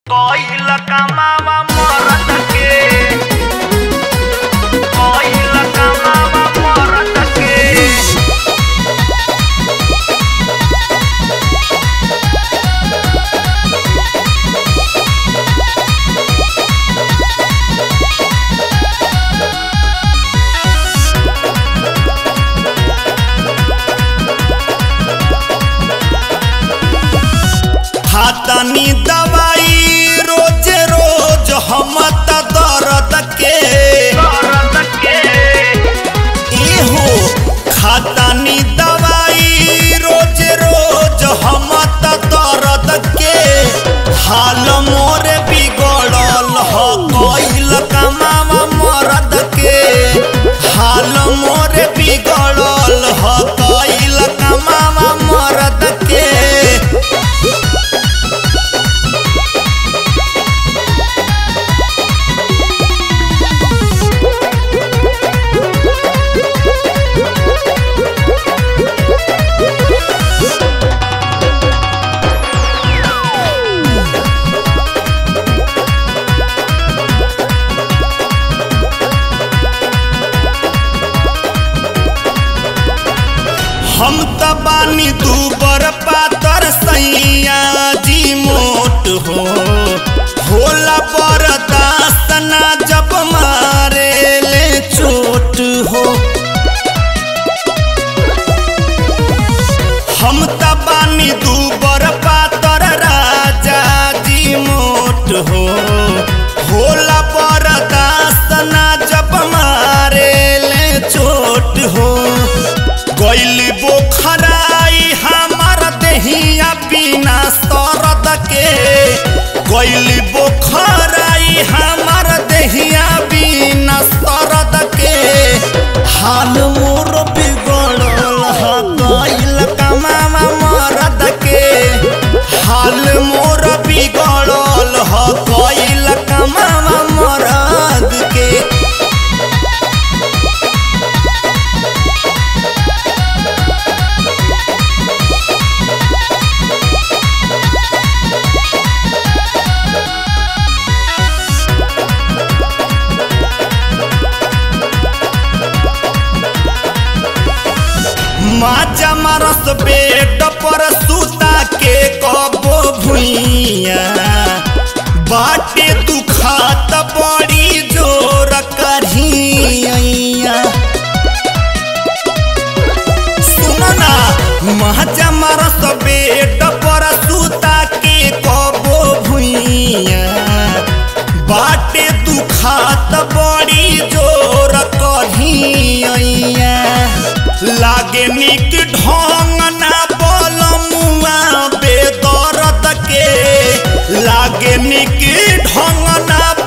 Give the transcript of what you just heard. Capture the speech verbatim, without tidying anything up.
कोइल कमावा मरद के कोइल कमावा मरद के हाथानी दवाई रोज रोज हम त दर्द के दर्द के इहो खातानी दवाई रोज रोज हम त दर्द के हाल मोर बिगड़ल ह कोइल कमावा मरद के हाल मोर बिगड़ल ह कोइल कमावा मरद के हम त बानी दूबर पातर सैया जी मोट हो होला बर्दाश्त ना जब मारे ले चोट हो हम त बानी दूबर पातर राजा जी मोट हो होला बर्दाश्त ना जब मारे ले चोट हो गइली बोखराई हमार देहिया बिना सरद के गइली बोखराई हमार देहिया बिना सरद के हाल मोर बिगड़ल ह गइल कमावा मरद के हाल मोर बिगड़ल ह गइल कमावा मरद के माजा मारस बेड पर सुता के कबो भुइया बाटे दुखात बड़ी जोर करिया सुन ना माजा मारस बेड पर सुता के कबो भुइया बाटे दुखात बड़ी जोर करिया लागे निक ढंग ना बोलमुआ बेदर्द के लागे निक ढंग ना